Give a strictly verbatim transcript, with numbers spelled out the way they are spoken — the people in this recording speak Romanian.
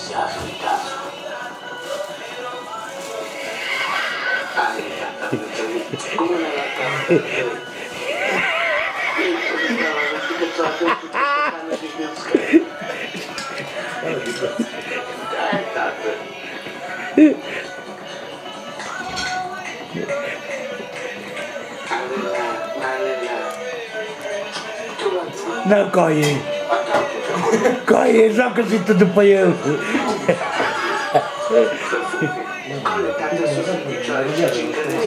entusiasmo di caso. Come una latta. Não, coi. Coi, já que eu tudo para eu. Con le carte su